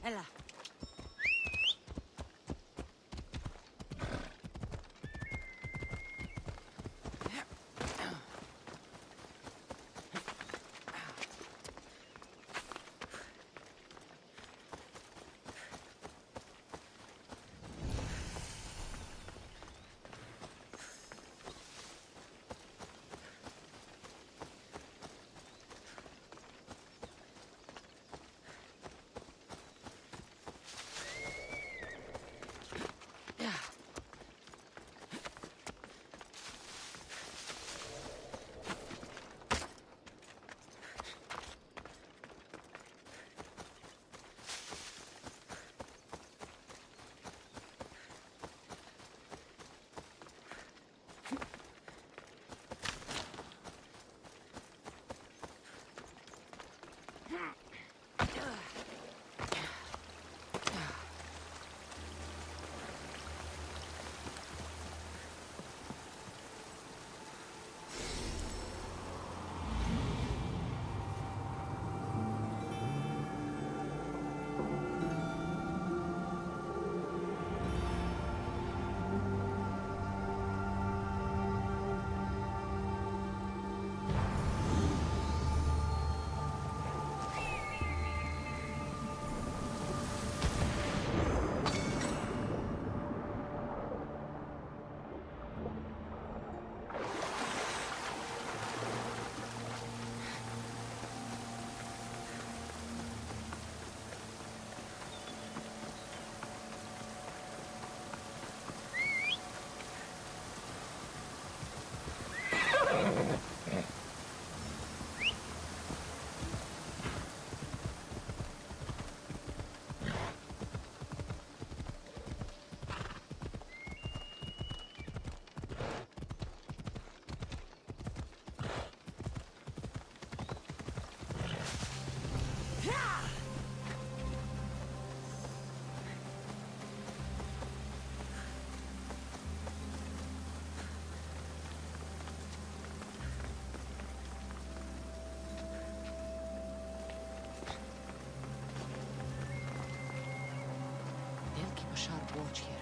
Ella. Sharp watch here.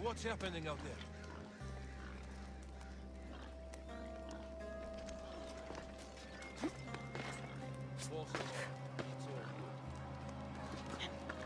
What's happening out there? False alarm. It's all good.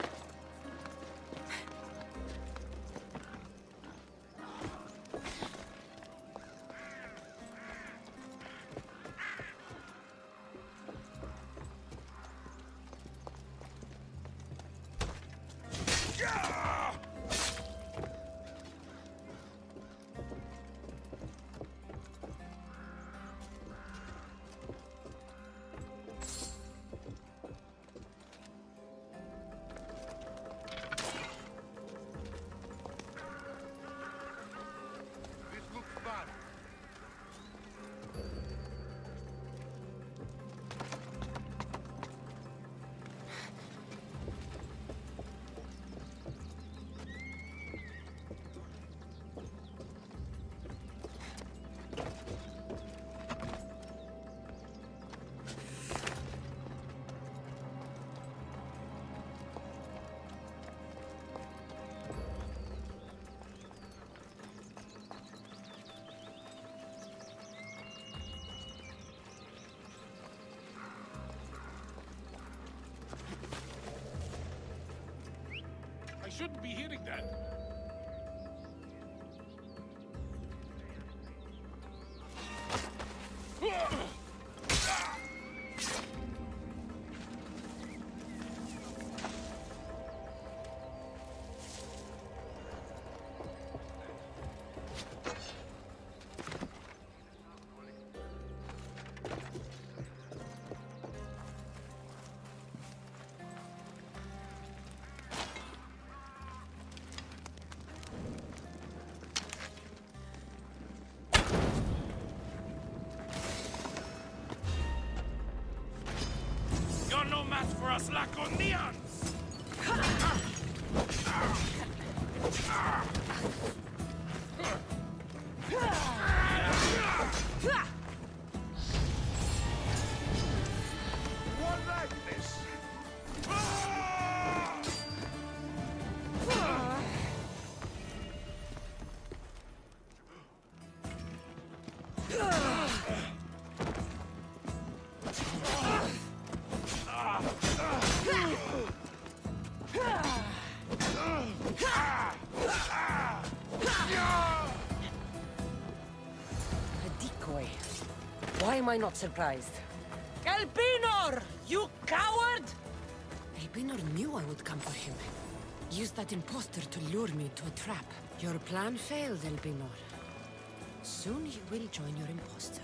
I shouldn't be hearing that. You're no match for us Laconians! One like this. Why am I not surprised? Elpinor! You coward! Elpinor knew I would come for him. Used that imposter to lure me to a trap. Your plan failed, Elpinor. Soon you will join your imposter.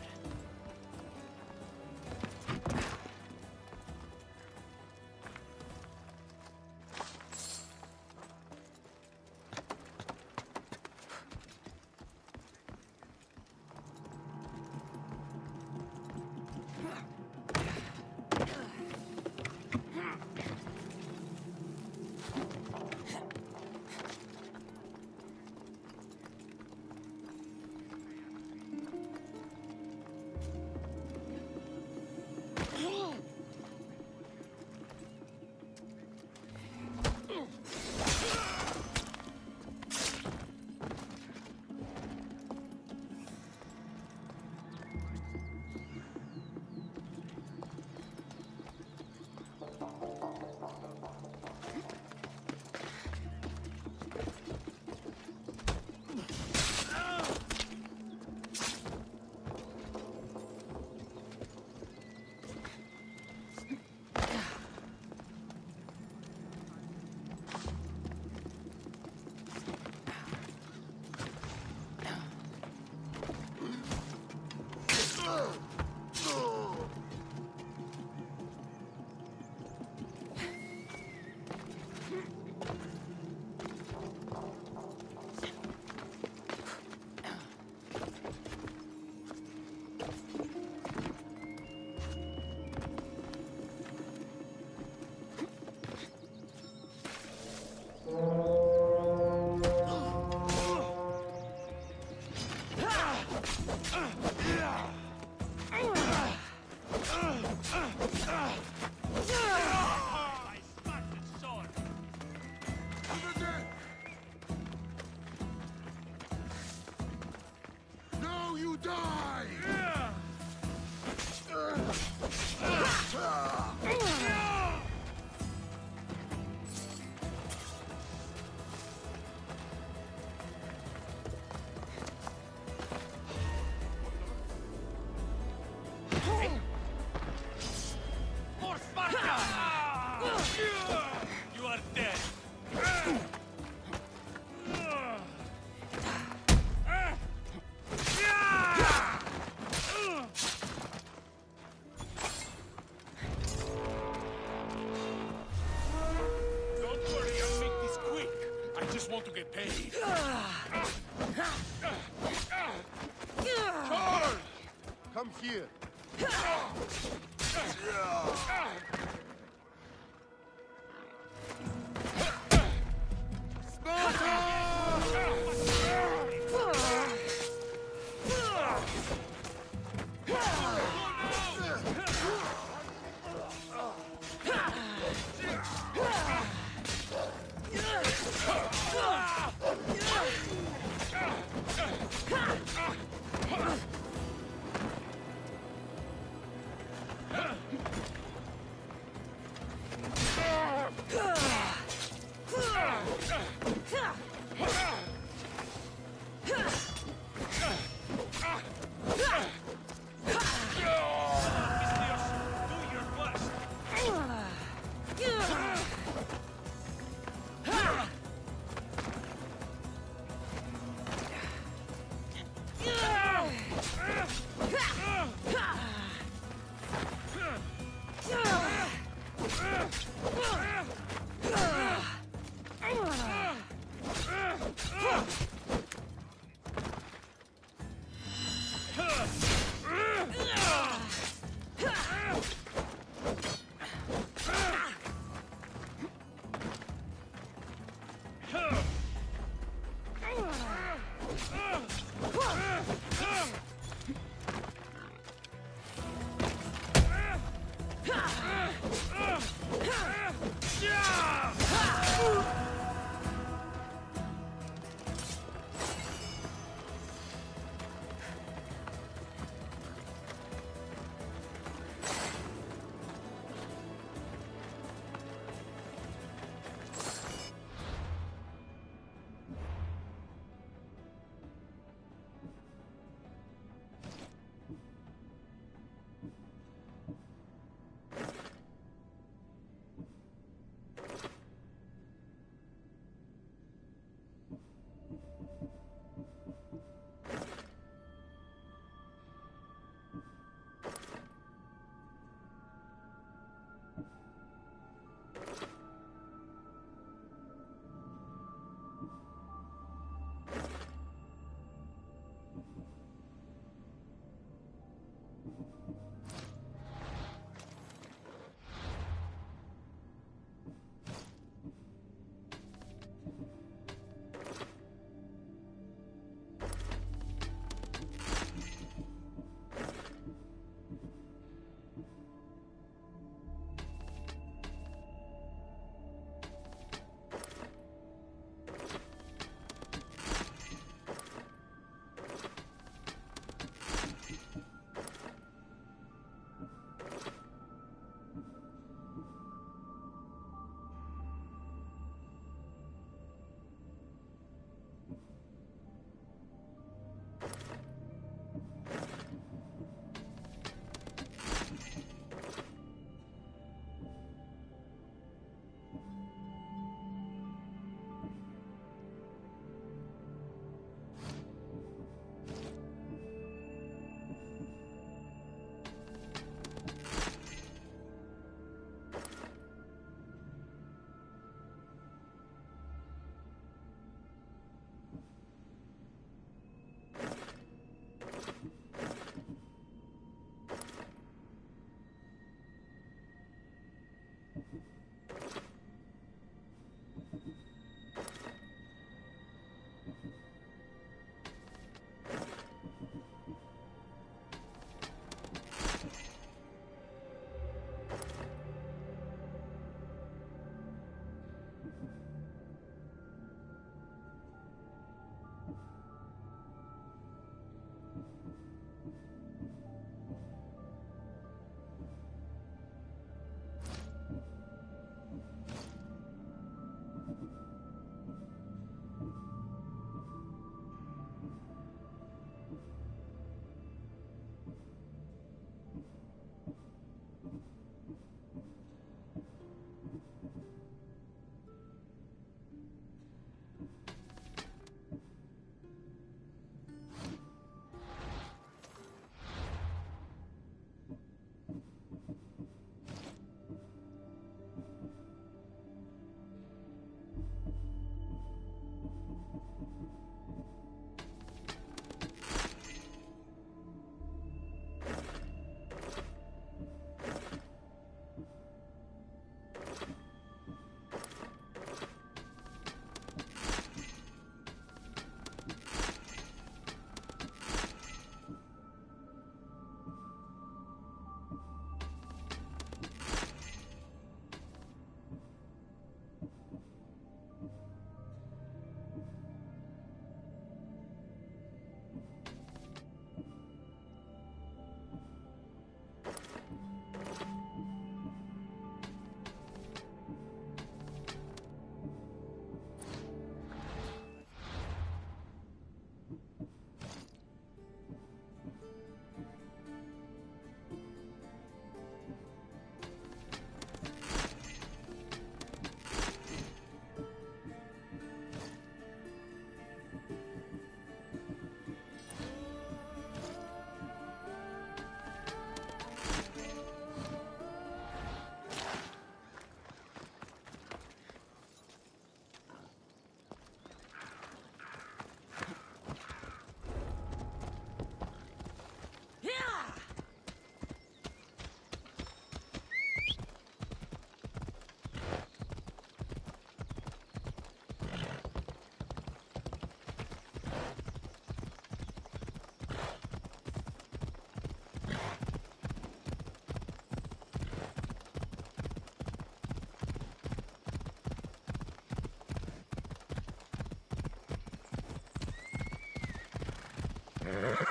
For Sparta! You are dead. Don't worry, I'll make this quick. I just want to get paid. Charles! Come here.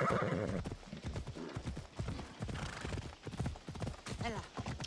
Ella.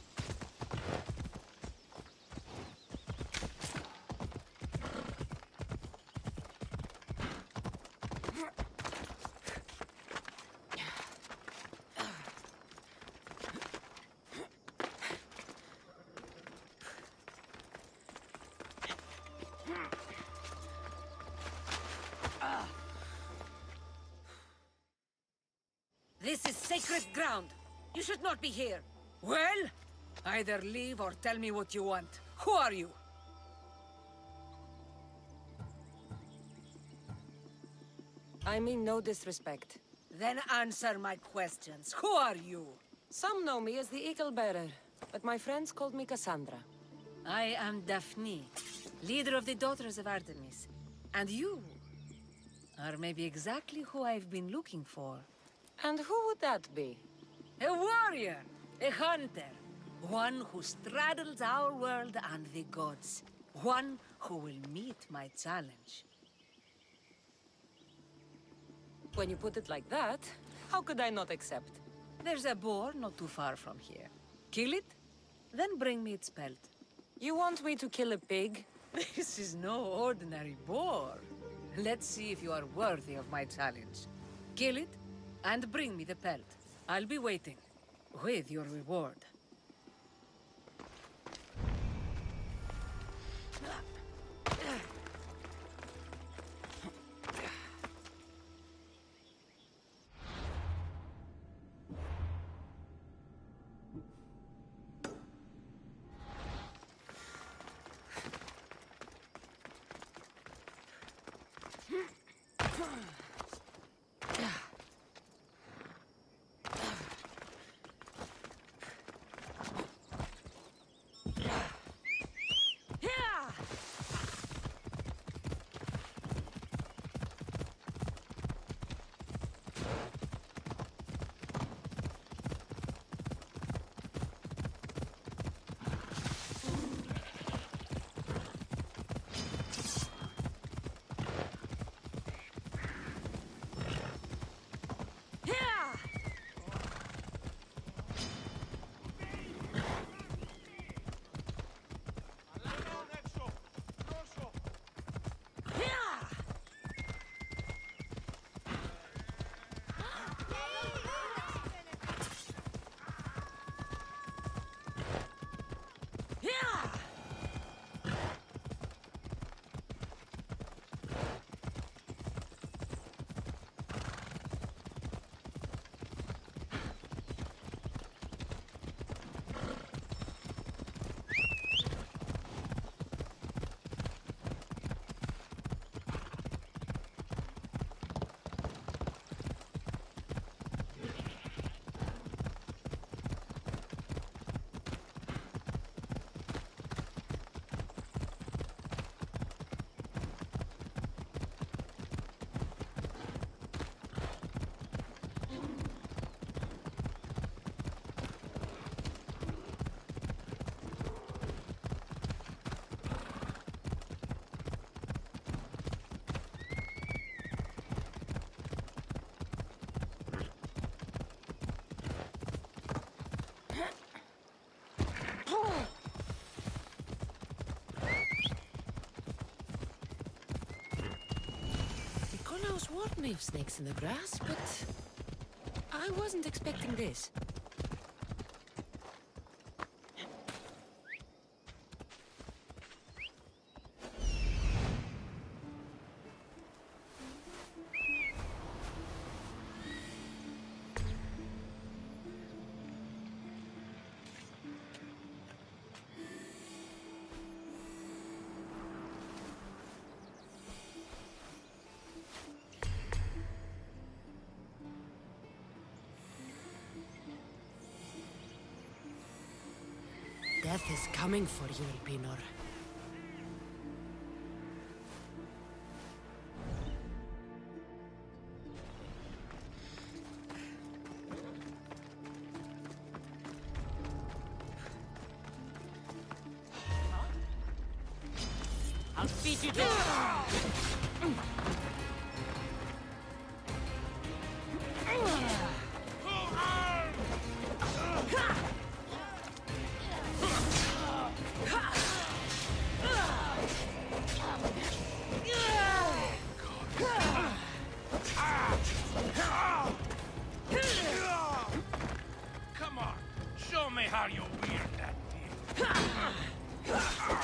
This is sacred ground. You should not be here. Well, either leave or tell me what you want. Who are you? I mean no disrespect. Then answer my questions. Who are you? Some know me as the Eagle Bearer, but my friends called me Cassandra. I am Daphne, leader of the Daughters of Artemis. And you are maybe exactly who I've been looking for. And who would that be? A warrior, a hunter. One who straddles our world and the gods. One who will meet my challenge. When you put it like that, how could I not accept? There's a boar not too far from here. Kill it, then bring me its pelt. You want me to kill a pig? This is no ordinary boar. Let's see if you are worthy of my challenge. Kill it, and bring me the pelt. I'll be waiting, with your reward. Sword wave snakes in the grass, but I wasn't expecting this. Death is coming for you, Elpinor. I'll beat you to how you weird that thing.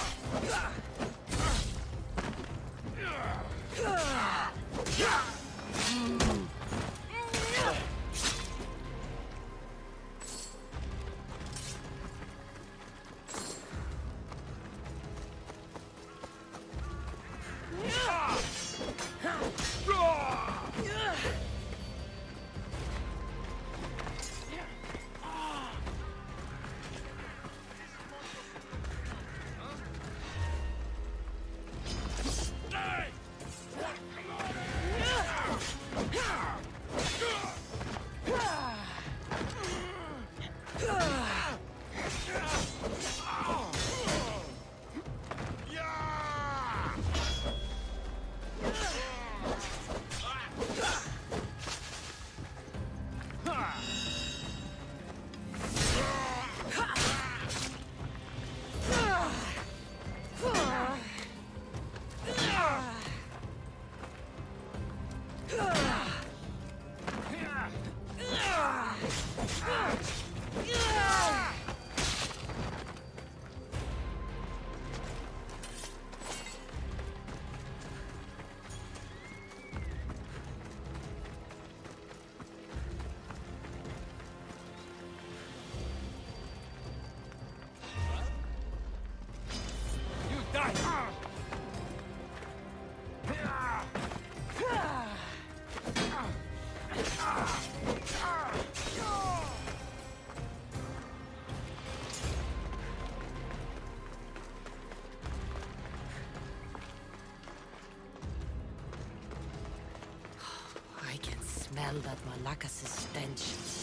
I can smell that Malakas' stench.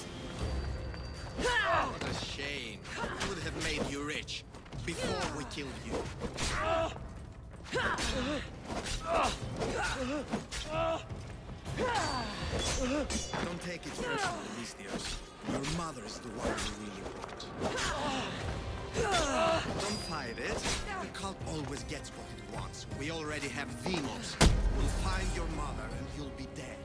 What a shame. We would have made you rich before we killed you. Don't take it personally, Mistios. Your mother is the one you really want. Don't fight it. The cult always gets what it wants. We already have Demos. We'll find your mother and you'll be dead.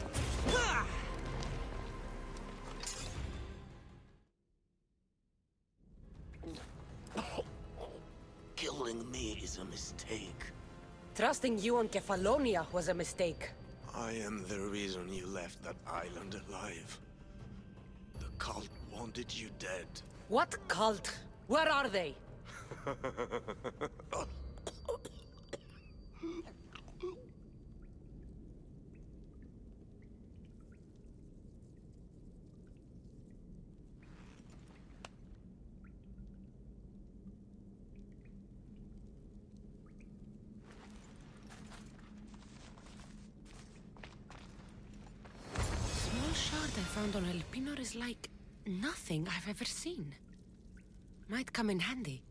Killing me is a mistake. Trusting you on Kefalonia was a mistake. I am the reason you left that island alive. The cult wanted you dead. What cult? Where are they? Small shard I found on El Pinor is like nothing I've ever seen. Might come in handy.